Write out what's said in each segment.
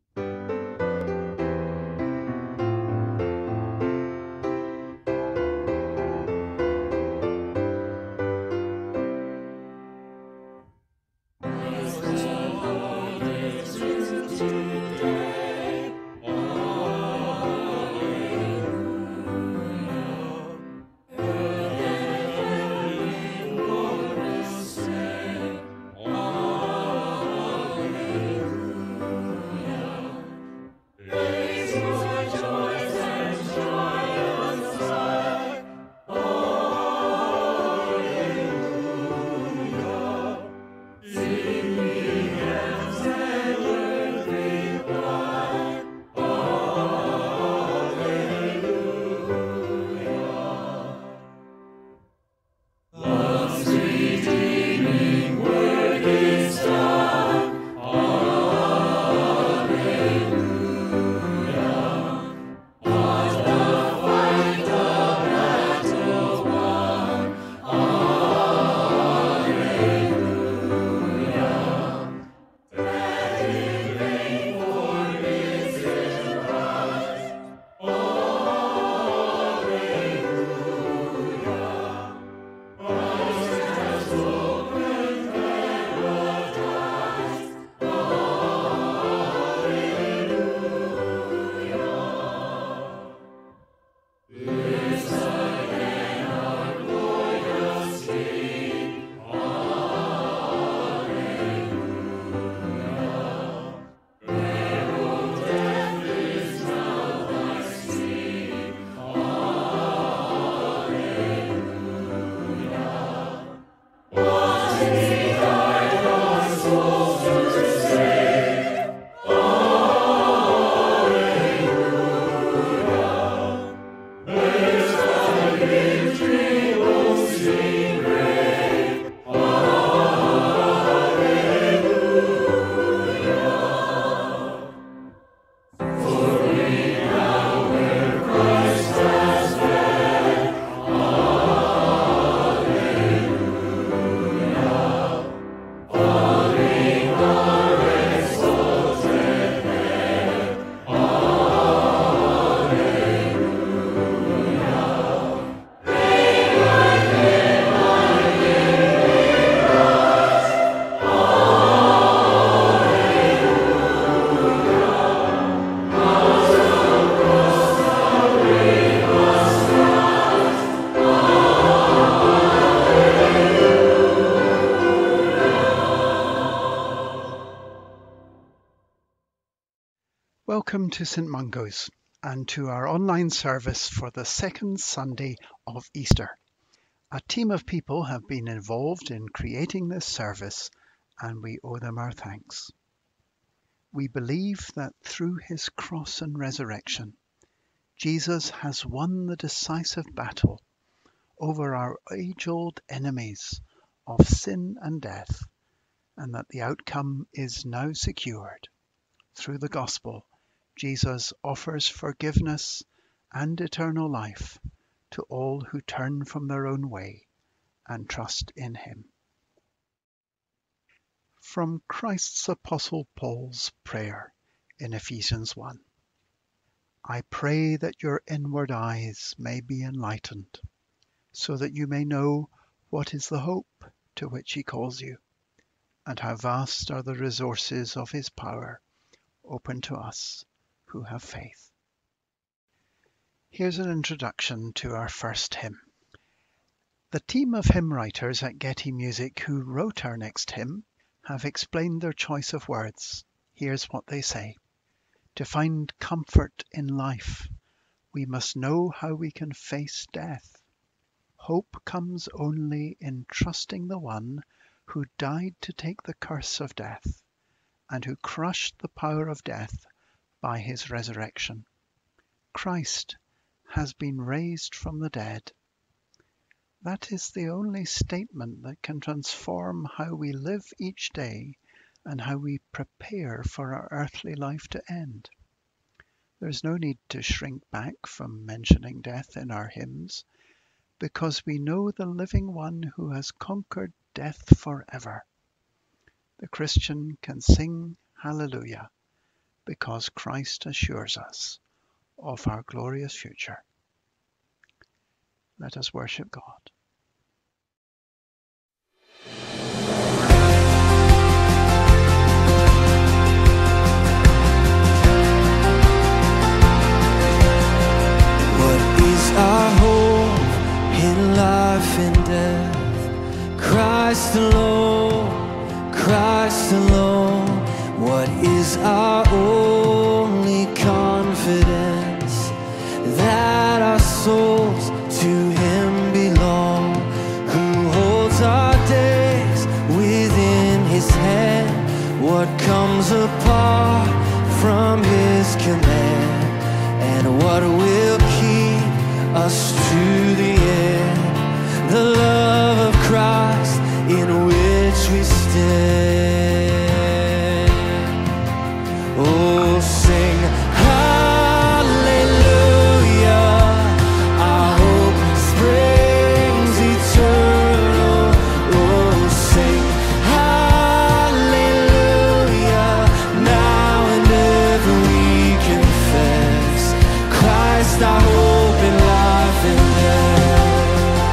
Welcome to St Mungo's and to our online service for the second Sunday of Easter. A team of people have been involved in creating this service and we owe them our thanks. We believe that through his cross and resurrection, Jesus has won the decisive battle over our age-old enemies of sin and death, and that the outcome is now secured. Through the gospel, Jesus offers forgiveness and eternal life to all who turn from their own way and trust in him. From Christ's Apostle Paul's prayer in Ephesians 1. I pray that your inward eyes may be enlightened, so that you may know what is the hope to which he calls you, and how vast are the resources of his power open to us who have faith. Here's an introduction to our first hymn. The team of hymn writers at Getty Music who wrote our next hymn have explained their choice of words. Here's what they say. To find comfort in life, we must know how we can face death. Hope comes only in trusting the one who died to take the curse of death, and who crushed the power of death by his resurrection. Christ has been raised from the dead. That is the only statement that can transform how we live each day and how we prepare for our earthly life to end. There's no need to shrink back from mentioning death in our hymns, because we know the living one who has conquered death forever. The Christian can sing Hallelujah, because Christ assures us of our glorious future. Let us worship God. What is our hope in life and death? Christ alone, Christ alone. What is our only confidence? That our souls to Him belong, who holds our days within His hand. What comes apart from His command, and what will keep us to the end? The love of Christ in which we stand. Oh, sing hallelujah. Our hope springs eternal. Oh, sing hallelujah. Now and ever we confess Christ our hope in life and death.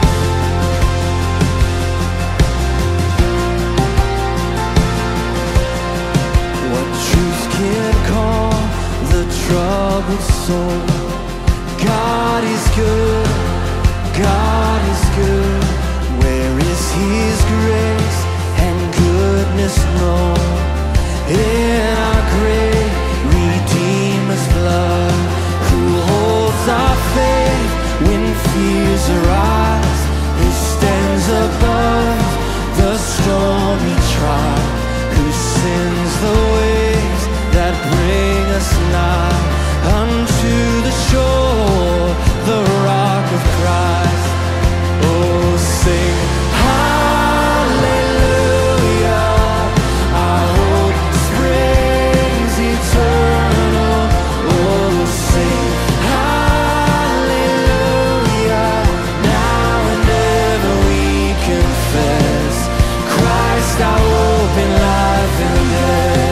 What truth can calm the troubled soul? God is good, God is good. Where is His grace and goodness known? In our great Redeemer's blood, who holds our faith when fears arise, who stands above the stormy trial, who sends the waves that bring us nigh unto the shore, the rock of Christ. Oh, sing hallelujah. Our hope springs eternal. Oh, sing hallelujah. Now and ever we confess Christ our hope in life and death.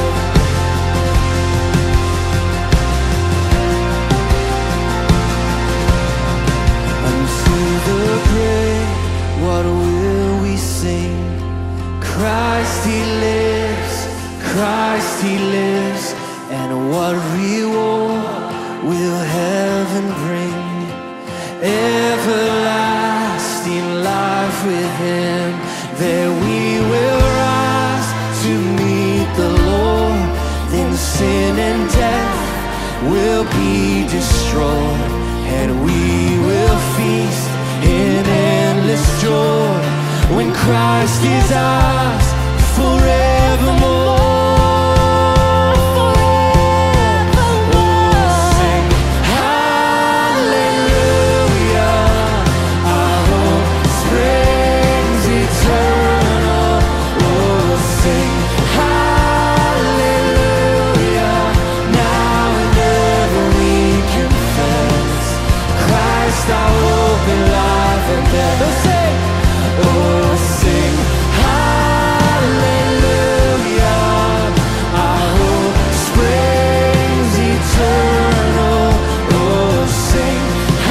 Unto the grave, what will we sing? Christ He lives, Christ He lives. And what reward will heaven bring? Everlasting life with Him. There we will rise to meet the Lord. Then sin and death will be destroyed, and we will feast in endless joy when Christ is ours forevermore. Oh, sing hallelujah. Our hope springs eternal. Oh, sing hallelujah. Now and ever we confess Christ our hope in life and death. Oh, sing, oh, sing hallelujah. Our hope springs eternal. Oh, sing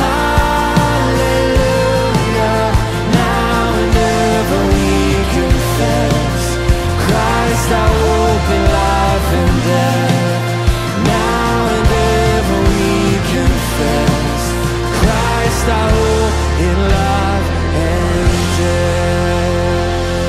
hallelujah. Now and ever we confess Christ our hope in life and death. Now and ever we confess Christ our hope in life and death.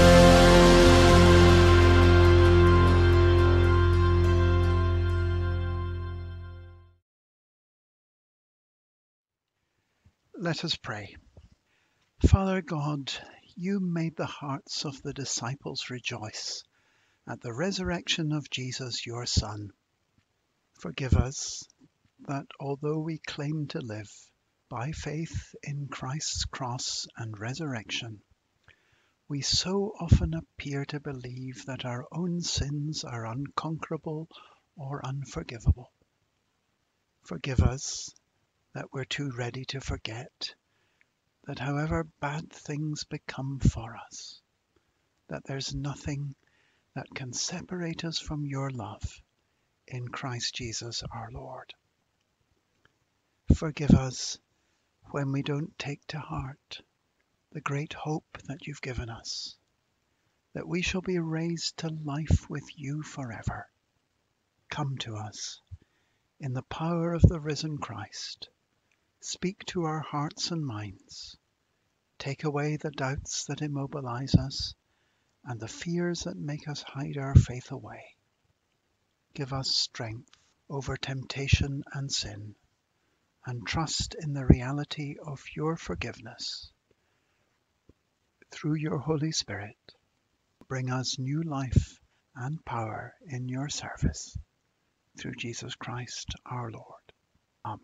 Let us pray. Father God, you made the hearts of the disciples rejoice at the resurrection of Jesus, your Son. Forgive us that although we claim to live by faith in Christ's cross and resurrection, we so often appear to believe that our own sins are unconquerable or unforgivable. Forgive us that we're too ready to forget that however bad things become for us, that there's nothing that can separate us from your love in Christ Jesus our Lord. Forgive us when we don't take to heart the great hope that you've given us, that we shall be raised to life with you forever. Come to us in the power of the risen Christ. Speak to our hearts and minds. Take away the doubts that immobilize us and the fears that make us hide our faith away. Give us strength over temptation and sin, and trust in the reality of your forgiveness. Through your Holy Spirit, bring us new life and power in your service. Through Jesus Christ our Lord. Amen.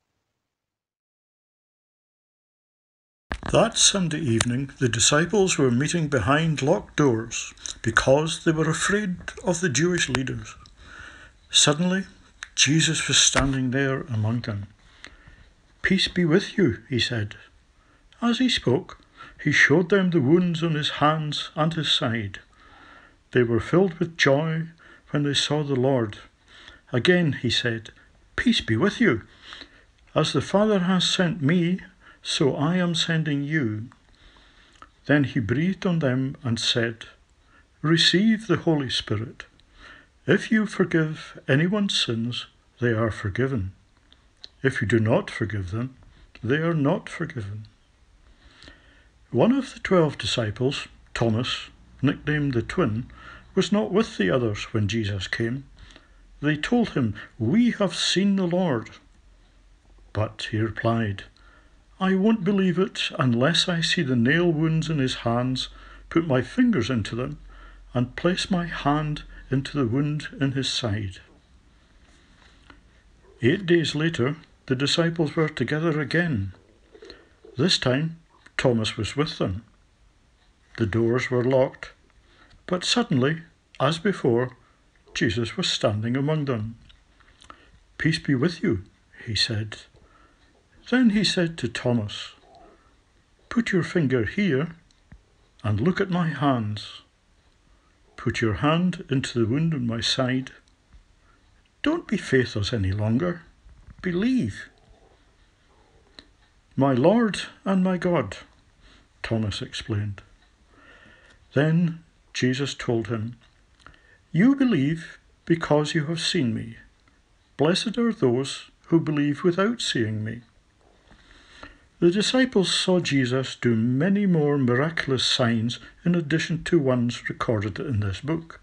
That Sunday evening, the disciples were meeting behind locked doors because they were afraid of the Jewish leaders. Suddenly, Jesus was standing there among them. "Peace be with you," he said. As he spoke, he showed them the wounds on his hands and his side. They were filled with joy when they saw the Lord. Again he said, "Peace be with you. As the Father has sent me, so I am sending you." Then he breathed on them and said, "Receive the Holy Spirit. If you forgive anyone's sins, they are forgiven. If you do not forgive them, they are not forgiven." One of the 12 disciples, Thomas, nicknamed the Twin, was not with the others when Jesus came. They told him, "We have seen the Lord." But he replied, "I won't believe it unless I see the nail wounds in his hands, put my fingers into them, and place my hand into the wound in his side." 8 days later, the disciples were together again. This time, Thomas was with them. The doors were locked, but suddenly, as before, Jesus was standing among them. "Peace be with you," he said. Then he said to Thomas, "Put your finger here and look at my hands. Put your hand into the wound on my side. Don't be faithless any longer. Believe." "My Lord and my God," Thomas explained. Then Jesus told him, "You believe because you have seen me. Blessed are those who believe without seeing me." The disciples saw Jesus do many more miraculous signs in addition to ones recorded in this book.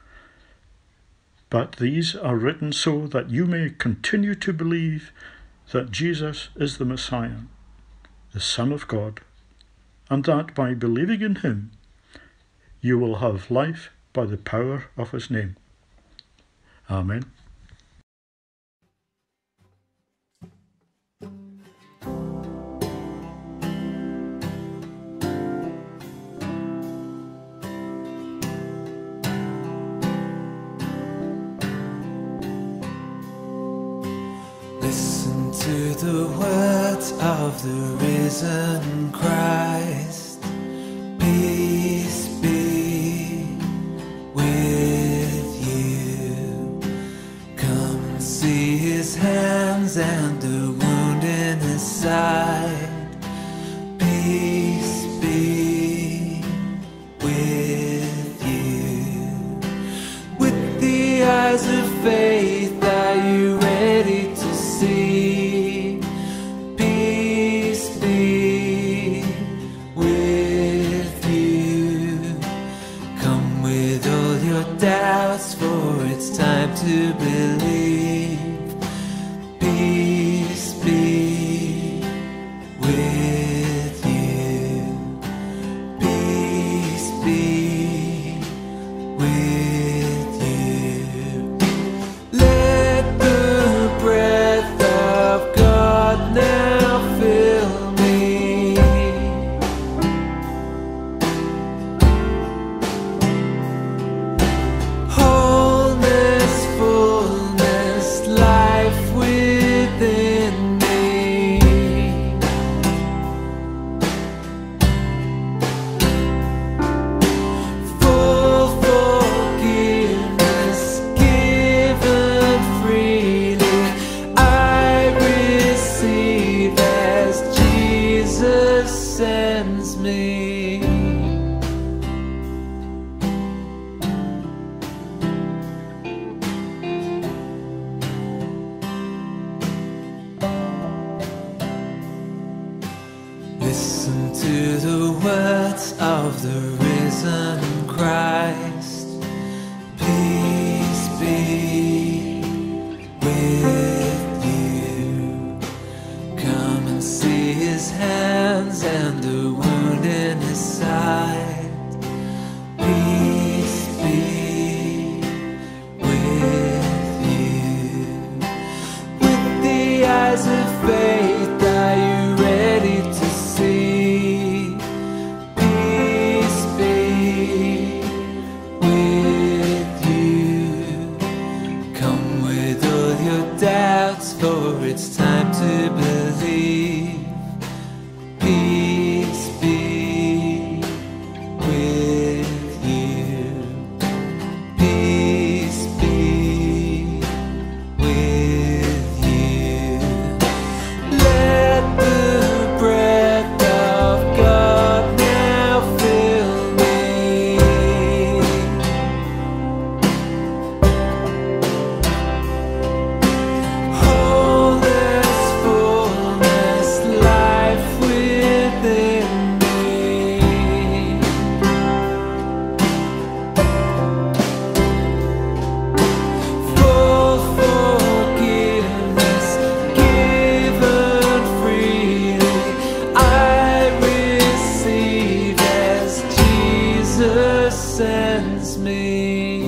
But these are written so that you may continue to believe that Jesus is the Messiah, the Son of God, and that by believing in him, you will have life by the power of his name. Amen. Listen to the words of the risen Christ. Peace be with you. Come see his hands and the wound in his side. Peace be with you. With the eyes of faith, are you ready to see? Peace be with you. Come with all your doubts, for it's time to believe. Peace be with you. Peace be with you. Let the breath of God now fill me. Wholeness, fullness, of the risen Christ. Peace be with you. Come and see his hands and the wound in his side. Peace be with you. With the eyes of faith, are you ready to see? Peace be with you. Come with all your doubts, for it's time to believe. Peace be with you. Peace be with you. Let the breath of God now fill me. Wholeness, fullness, life within me. Full forgiveness given freely, I receive as Jesus sends me.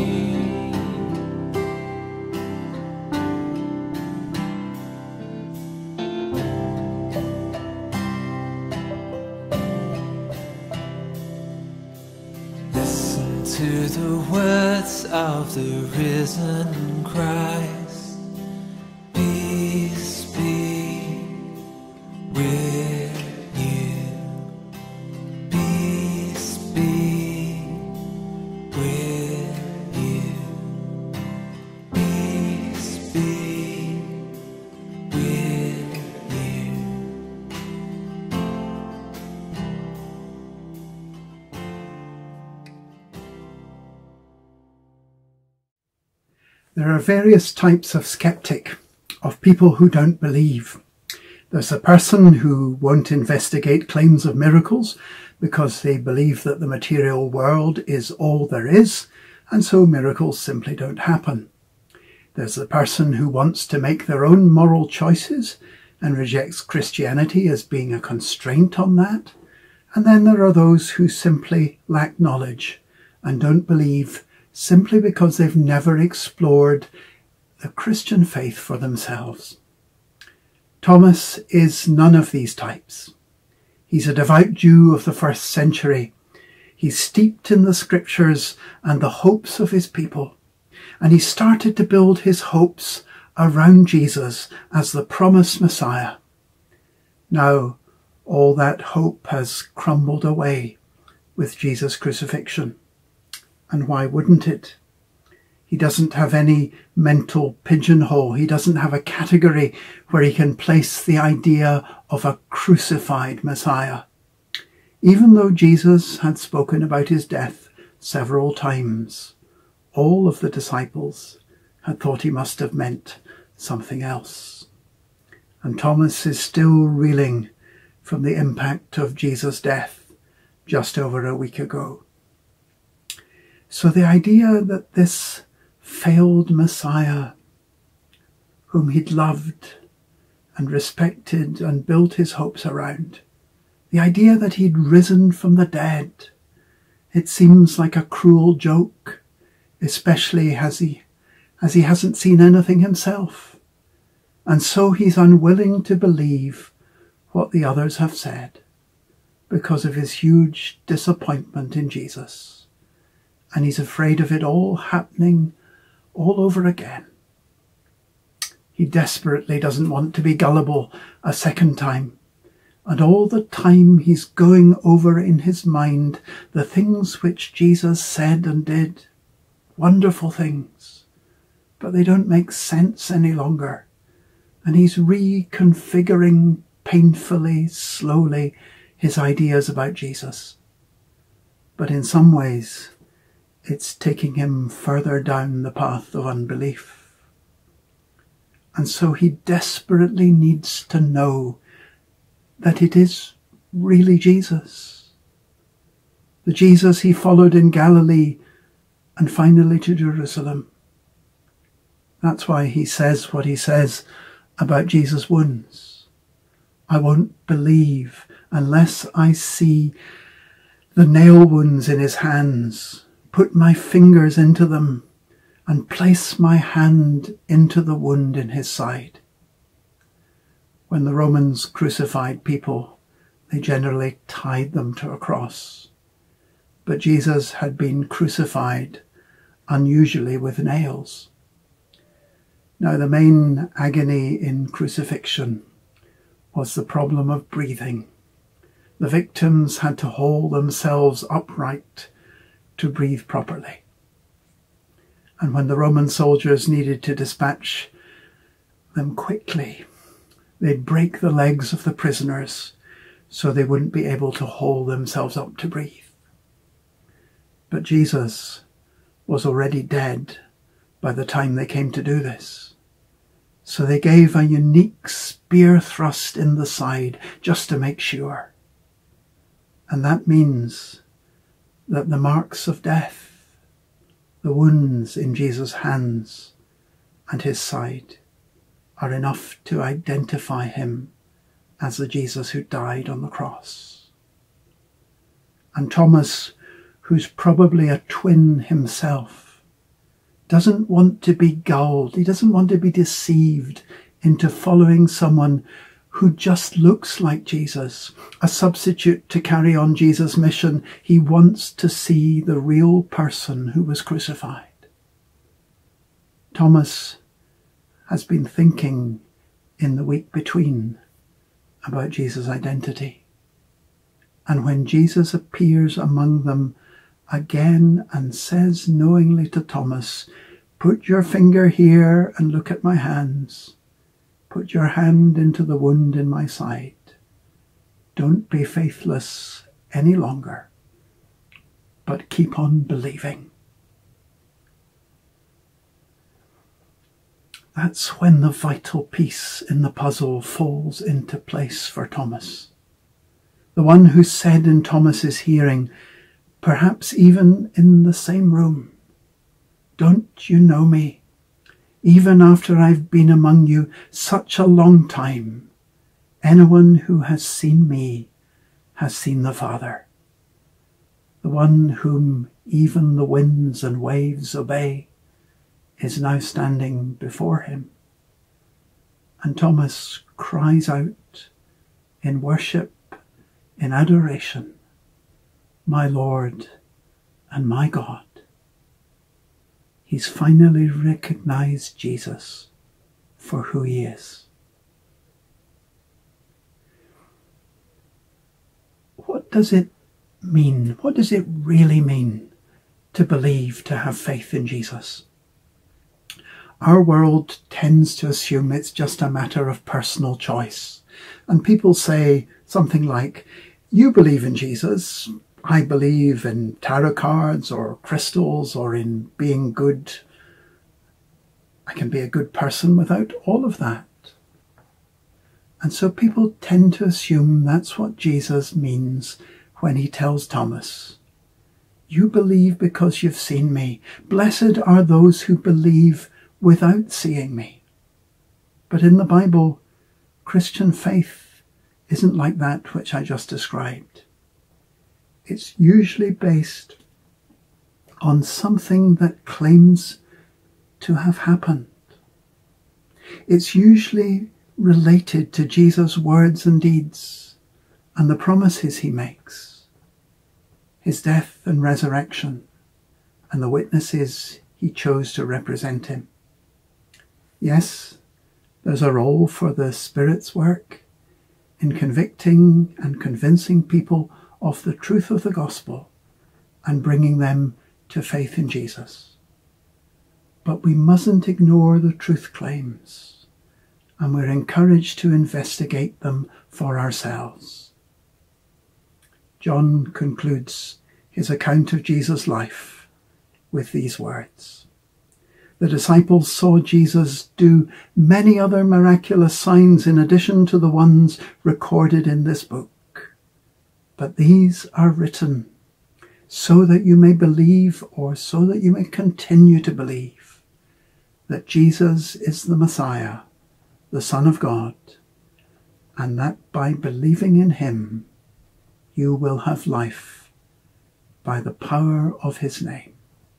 Listen to the words of the risen Christ. Peace be with you. Peace be with you. Peace be with you. There are various types of skeptic, of people who don't believe. There's a person who won't investigate claims of miracles because they believe that the material world is all there is, and so miracles simply don't happen. There's the person who wants to make their own moral choices and rejects Christianity as being a constraint on that. And then there are those who simply lack knowledge and don't believe simply because they've never explored the Christian faith for themselves. Thomas is none of these types. He's a devout Jew of the first century. He's steeped in the scriptures and the hopes of his people, and he started to build his hopes around Jesus as the promised Messiah. Now, all that hope has crumbled away with Jesus' crucifixion. And why wouldn't it? He doesn't have any mental pigeonhole. He doesn't have a category where he can place the idea of a crucified Messiah. Even though Jesus had spoken about his death several times, all of the disciples had thought he must have meant something else. And Thomas is still reeling from the impact of Jesus' death just over a week ago. So the idea that this failed Messiah, whom he'd loved and respected and built his hopes around, the idea that he'd risen from the dead, it seems like a cruel joke, especially as he hasn't seen anything himself. And so he's unwilling to believe what the others have said because of his huge disappointment in Jesus. And he's afraid of it all happening all over again. He desperately doesn't want to be gullible a second time. And all the time he's going over in his mind the things which Jesus said and did. Wonderful things. But they don't make sense any longer. And he's reconfiguring painfully, slowly, his ideas about Jesus. But in some ways, it's taking him further down the path of unbelief. And so he desperately needs to know that it is really Jesus. the Jesus he followed in Galilee and finally to Jerusalem. That's why he says what he says about Jesus' wounds. I won't believe unless I see the nail wounds in his hands, put my fingers into them, and place my hand into the wound in his side. When the Romans crucified people, they generally tied them to a cross. But Jesus had been crucified, unusually with nails. Now, the main agony in crucifixion was the problem of breathing. The victims had to hold themselves upright to breathe properly. And when the Roman soldiers needed to dispatch them quickly, they'd break the legs of the prisoners so they wouldn't be able to hold themselves up to breathe. But Jesus was already dead by the time they came to do this. So they gave a unique spear thrust in the side just to make sure. And that means that the marks of death, the wounds in Jesus' hands and his side, are enough to identify him as the Jesus who died on the cross. And Thomas, who's probably a twin himself, doesn't want to be gulled. He doesn't want to be deceived into following someone who just looks like Jesus, a substitute to carry on Jesus' mission. He wants to see the real person who was crucified. Thomas has been thinking in the week between about Jesus' identity. And when Jesus appears among them again and says knowingly to Thomas, "Put your finger here and look at my hands. Put your hand into the wound in my side. Don't be faithless any longer, but keep on believing." That's when the vital piece in the puzzle falls into place for Thomas. The one who said in Thomas's hearing, perhaps even in the same room, "Don't you know me? Even after I've been among you such a long time, anyone who has seen me has seen the Father." The one whom even the winds and waves obey is now standing before him. And Thomas cries out in worship, in adoration, "My Lord and my God." He's finally recognized Jesus for who he is. What does it mean? What does it really mean to believe, to have faith in Jesus? Our world tends to assume it's just a matter of personal choice. And people say something like, "You believe in Jesus, I believe in tarot cards or crystals or in being good. I can be a good person without all of that." And so people tend to assume that's what Jesus means when he tells Thomas, "You believe because you've seen me. Blessed are those who believe without seeing me." But in the Bible, Christian faith isn't like that which I just described. It's usually based on something that claims to have happened. It's usually related to Jesus' words and deeds and the promises he makes, his death and resurrection, and the witnesses he chose to represent him. Yes, there's a role for the Spirit's work in convicting and convincing people of the truth of the gospel and bringing them to faith in Jesus. But we mustn't ignore the truth claims, and we're encouraged to investigate them for ourselves. John concludes his account of Jesus' life with these words. The disciples saw Jesus do many other miraculous signs in addition to the ones recorded in this book. But these are written so that you may believe, or so that you may continue to believe, that Jesus is the Messiah, the Son of God, and that by believing in him, you will have life by the power of his name.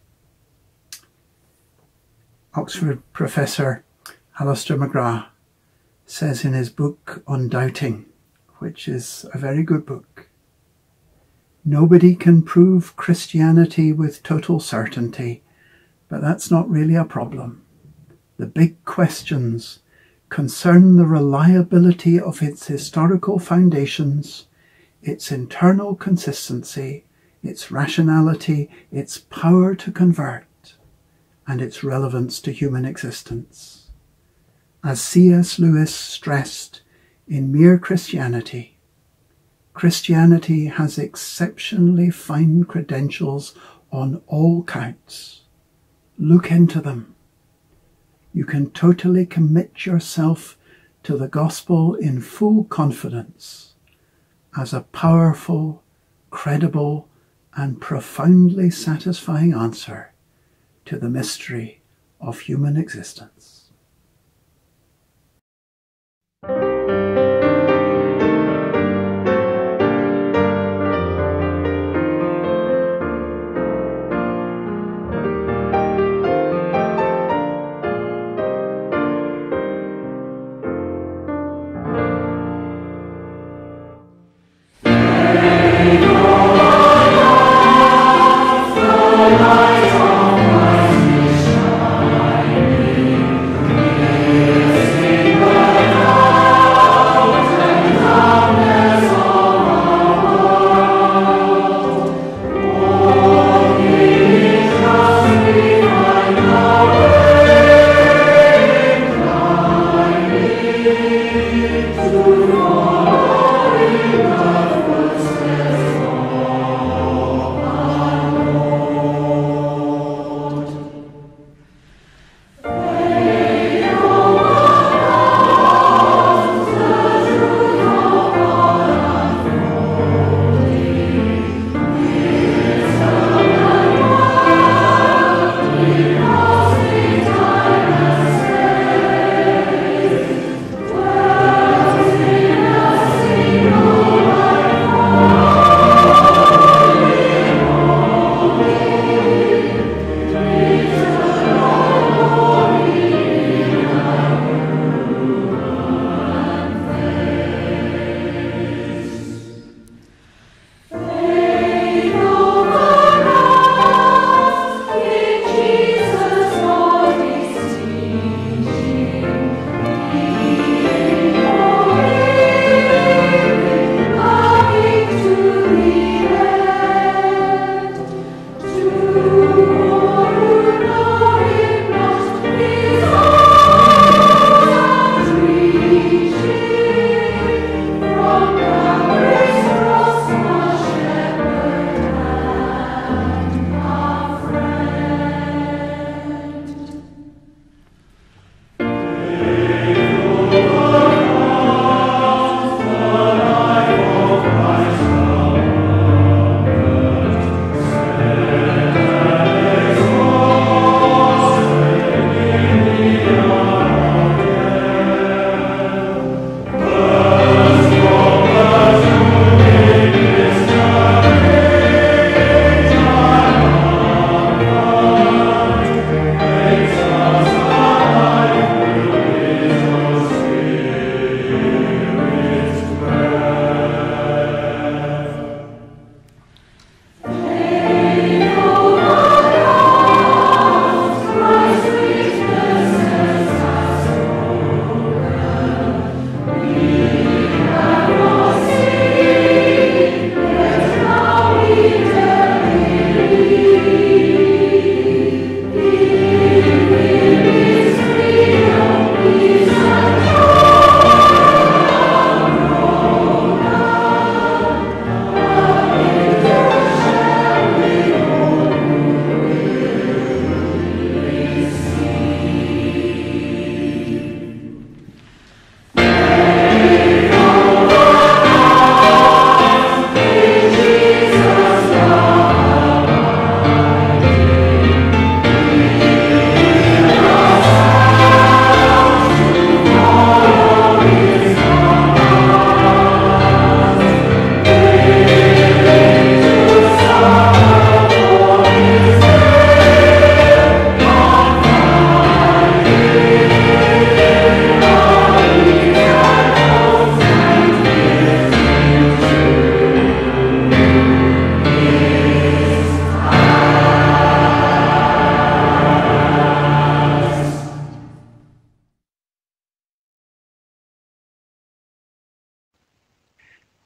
Oxford professor Alistair McGrath says in his book on doubting, which is a very good book, nobody can prove Christianity with total certainty, but that's not really a problem. The big questions concern the reliability of its historical foundations, its internal consistency, its rationality, its power to convert, and its relevance to human existence. As C.S. Lewis stressed in Mere Christianity, Christianity has exceptionally fine credentials on all counts. Look into them. You can totally commit yourself to the gospel in full confidence as a powerful, credible, and profoundly satisfying answer to the mystery of human existence.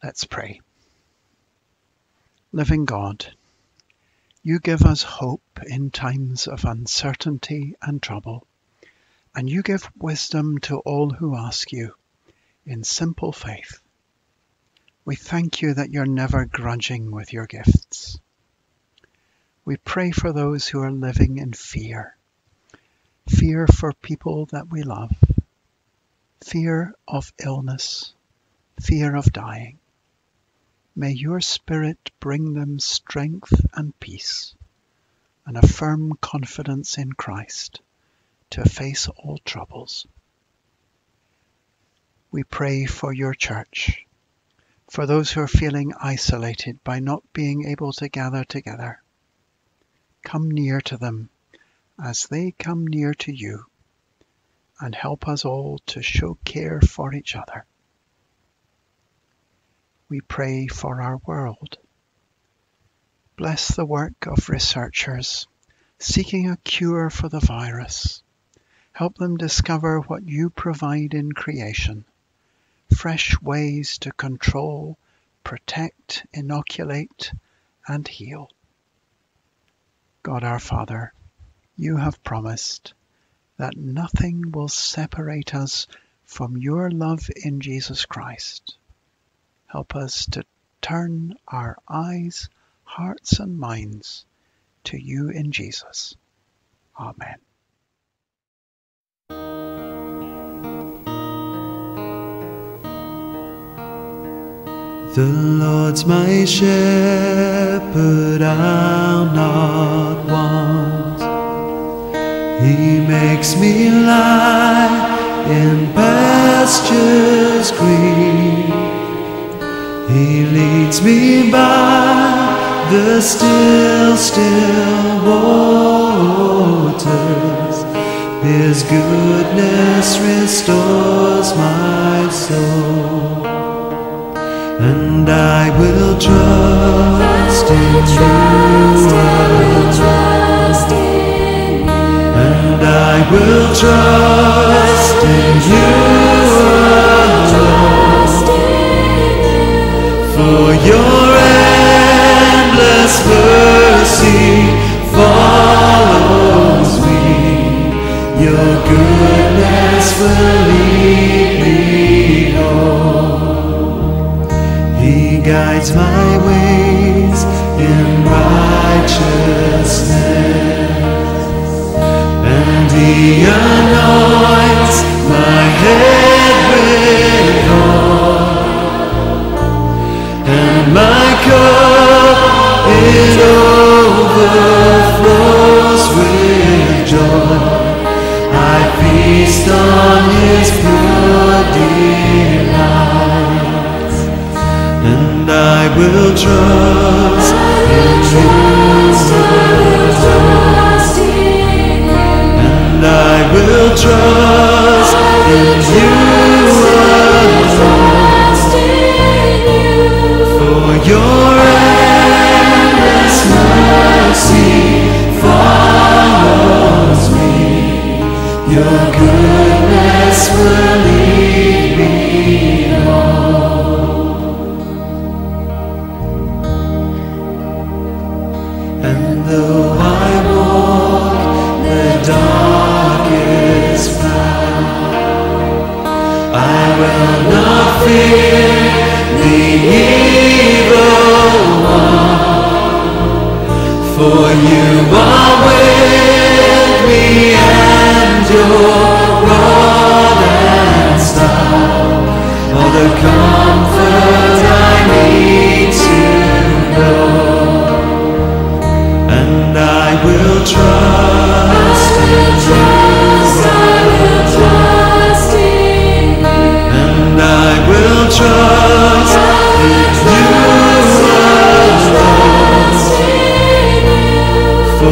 Let's pray. Living God, you give us hope in times of uncertainty and trouble, and you give wisdom to all who ask you in simple faith. We thank you that you're never grudging with your gifts. We pray for those who are living in fear for people that we love, fear of illness, fear of dying. May your Spirit bring them strength and peace and a firm confidence in Christ to face all troubles. We pray for your church, for those who are feeling isolated by not being able to gather together. Come near to them as they come near to you, and help us all to show care for each other. We pray for our world. Bless the work of researchers seeking a cure for the virus. Help them discover what you provide in creation, fresh ways to control, protect, inoculate, and heal. God our Father, you have promised that nothing will separate us from your love in Jesus Christ. Help us to turn our eyes, hearts, and minds to you in Jesus. Amen. The Lord's my shepherd, I'll not want. He makes me lie in pastures green. He leads me by the still waters. His goodness restores my soul. And I will trust in you. And I will trust in you. For your endless mercy follows me. Your goodness will lead me home. He guides my ways in righteousness, and He anoints my head with oil, and my cup it overflows with joy. I feast on His pure delights, and I will trust in you. And I will trust in you alone. For your endless mercy follows me. Your goodness will lead me home. And though I walk the darkest path, I will not fear the evil one, for you are with me, and your rod and staff are the comfort I need to know. And I will trust in you. And I will trust in you alone. For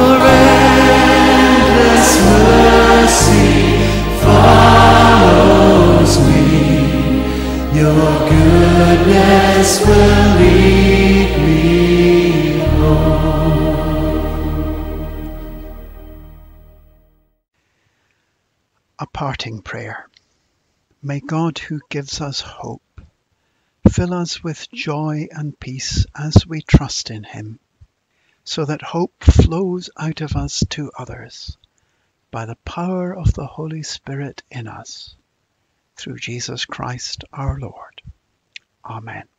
endless mercy follows me. Your goodness will lead me home. A parting prayer. May God, who gives us hope, fill us with joy and peace as we trust in him, so that hope flows out of us to others by the power of the Holy Spirit in us, through Jesus Christ our Lord. Amen.